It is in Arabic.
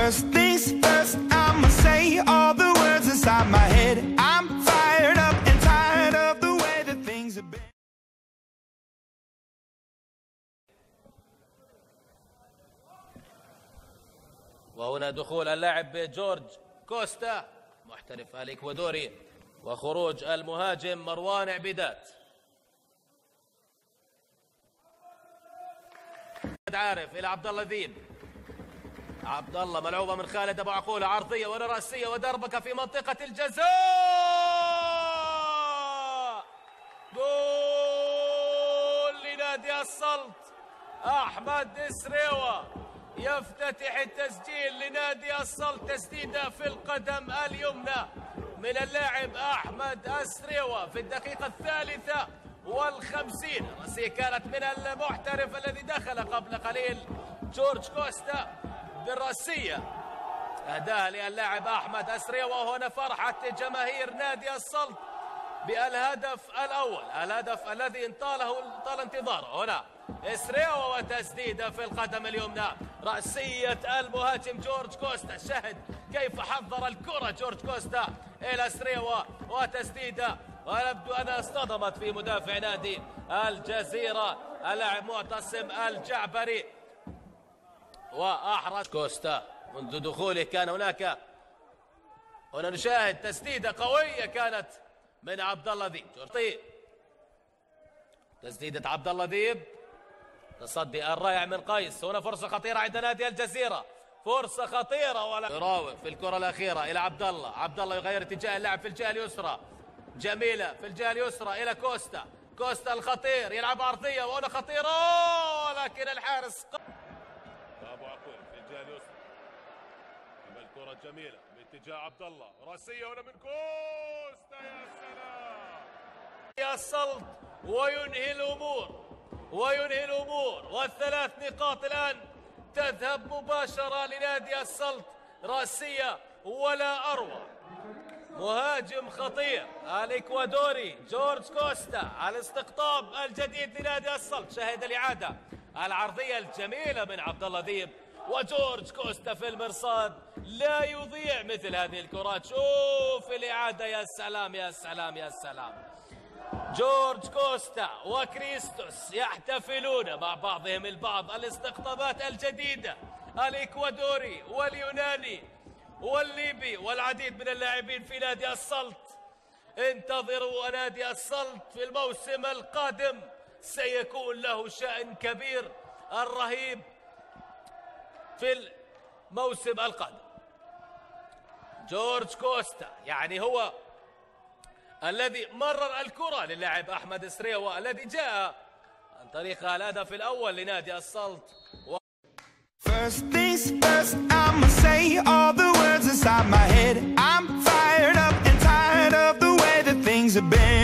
First things first, I'ma say all the words inside my head. I'm fired up and tired of the way that things have been. وهنا دخول اللاعب جورج كوستا محترف الإكوادوري وخروج المهاجم مروان عبيدات. عارف إلى عبد الله ذيب. عبد الله ملعوبة من خالد أبو عقولة عرضية ولا رأسية ودربكة في منطقة الجزاء. جول لنادي السلط. أحمد إسريوة يفتتح التسجيل لنادي السلط. تسديدة في القدم اليمنى من اللاعب أحمد إسريوة في الدقيقة 53. رأسية كانت من المحترف الذي دخل قبل قليل جورج كوستا بالرأسية. أهداها للاعب أحمد إسريوة. وهنا فرحة جماهير نادي السلط بالهدف الأول، الهدف الذي طال انتظاره. هنا إسريوة وتسديدة في القدم اليمنى. رأسية المهاجم جورج كوستا. شاهد كيف حضر الكرة جورج كوستا إلى إسريوة وتسديدة، ويبدو أنها اصطدمت في مدافع نادي الجزيرة اللاعب معتصم الجعبري وأحرز كوستا. منذ دخوله كان هناك، هنا نشاهد تسديدة قوية كانت من عبد الله ذيب. تسديدة عبد الله ذيب، تصدي الرائع من قيس. هنا فرصة خطيرة عند نادي الجزيرة، فرصة خطيرة ولا يراوغ في الكرة الأخيرة إلى عبد الله. عبد الله يغير اتجاه اللاعب في الجهة اليسرى. جميلة في الجهة اليسرى إلى كوستا. كوستا الخطير يلعب عرضية وهنا خطيرة ولكن الحارس أبو عقول في الجهة اليسرى. الكرة جميلة باتجاه عبد الله. راسية هنا من كوستا. يا سلام يا السلط وينهي الأمور والثلاث نقاط الآن تذهب مباشرة لنادي السلط. راسية ولا أروع. مهاجم خطير الإكوادوري جورج كوستا. الاستقطاب الجديد لنادي السلط. شاهد الإعادة العرضية الجميلة من عبد الله ذيب وجورج كوستا في المرصاد. لا يضيع مثل هذه الكرات. شوف الإعادة. يا سلام يا سلام يا سلام. جورج كوستا وكريستوس يحتفلون مع بعضهم البعض. الاستقطابات الجديدة الإكوادوري واليوناني والليبي والعديد من اللاعبين في نادي السلط. انتظروا نادي السلط في الموسم القادم، سيكون له شأن كبير الرهيب في الموسم القادم. جورج كوستا يعني هو الذي مرر الكرة للاعب أحمد إسريوة الذي جاء عن طريق الهدف الأول لنادي السلط. First things first, I'ma say all the words inside my head. I'm fired up and tired of the way that things have been.